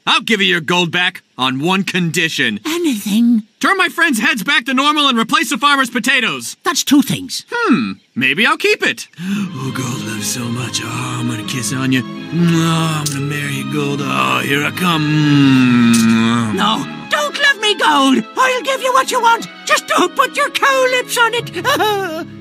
I'll give you your gold back on one condition. Anything? Turn my friends' heads back to normal and replace the farmer's potatoes. That's 2 things. Maybe I'll keep it. Oh, Gold, love you so much. Oh, I'm gonna kiss on you. Oh, I'm gonna marry you, Gold. Oh, here I come. No, don't love me, Gold. I'll give you what you want. Just don't put your cow lips on it.